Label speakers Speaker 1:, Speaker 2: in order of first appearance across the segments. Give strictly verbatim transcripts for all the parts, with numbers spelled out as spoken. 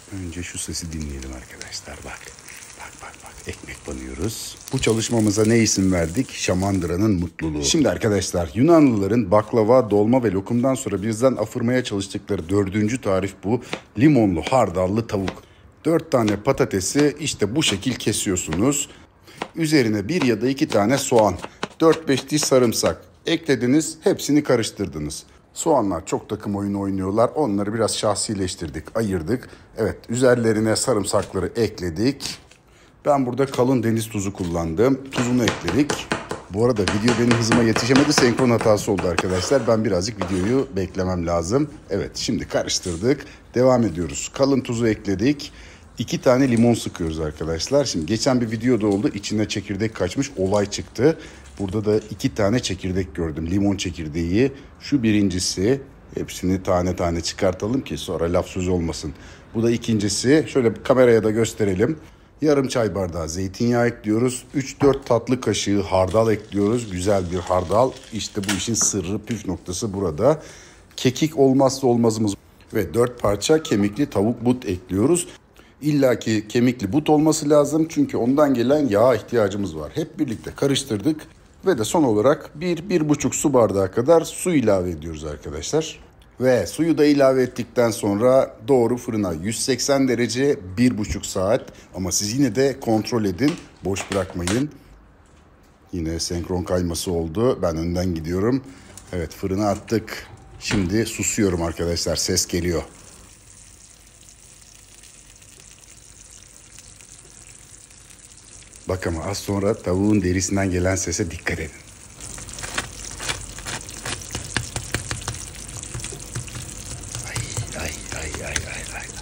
Speaker 1: Önce şu sesi dinleyelim arkadaşlar. Bak. Bak bak bak. Ekmek banıyoruz. Bu çalışmamıza ne isim verdik? Şamandıra'nın mutluluğu. Şimdi arkadaşlar, Yunanlıların baklava, dolma ve lokumdan sonra bizden afırmaya çalıştıkları dördüncü tarif bu. Limonlu hardallı tavuk. Dört tane patatesi işte bu şekil kesiyorsunuz. Üzerine bir ya da iki tane soğan, dört beş diş sarımsak eklediniz, hepsini karıştırdınız. Soğanlar çok takım oyunu oynuyorlar. Onları biraz şahsileştirdik, ayırdık. Evet, üzerlerine sarımsakları ekledik. Ben burada kalın deniz tuzu kullandım. Tuzunu ekledik. Bu arada video benim hızıma yetişemedi. Senkron hatası oldu arkadaşlar. Ben birazcık videoyu beklemem lazım. Evet, şimdi karıştırdık. Devam ediyoruz. Kalın tuzu ekledik. İki tane limon sıkıyoruz arkadaşlar. Şimdi geçen bir videoda oldu. İçine çekirdek kaçmış, olay çıktı. Burada da iki tane çekirdek gördüm. Limon çekirdeği. Şu birincisi. Hepsini tane tane çıkartalım ki sonra laf söz olmasın. Bu da ikincisi. Şöyle kameraya da gösterelim. Yarım çay bardağı zeytinyağı ekliyoruz. üç dört tatlı kaşığı hardal ekliyoruz. Güzel bir hardal. İşte bu işin sırrı, püf noktası burada. Kekik olmazsa olmazımız. Ve dört parça kemikli tavuk but ekliyoruz. İlla ki kemikli but olması lazım. Çünkü ondan gelen yağa ihtiyacımız var. Hep birlikte karıştırdık. Ve de son olarak bir, bir buçuk su bardağı kadar su ilave ediyoruz arkadaşlar. Ve suyu da ilave ettikten sonra doğru fırına yüz seksen derece bir buçuk saat. Ama siz yine de kontrol edin. Boş bırakmayın. Yine senkron kayması oldu. Ben önden gidiyorum. Evet, fırına attık. Şimdi susuyorum arkadaşlar. Ses geliyor. Bak ama az sonra tavuğun derisinden gelen sese dikkat edin. Ay ay ay ay ay ay ay.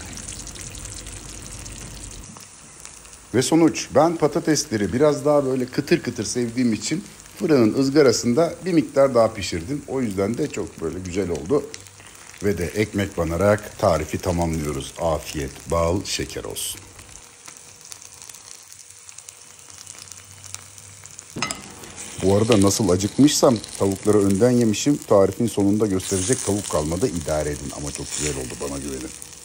Speaker 1: Ve sonuç, ben patatesleri biraz daha böyle kıtır kıtır sevdiğim için fırının ızgarasında bir miktar daha pişirdim. O yüzden de çok böyle güzel oldu. Ve de ekmek banarak tarifi tamamlıyoruz. Afiyet, bal, şeker olsun. Bu arada nasıl acıkmışsam tavukları önden yemişim. Tarifin sonunda gösterecek tavuk kalmadı. İdare edin ama çok güzel oldu, bana güvenin.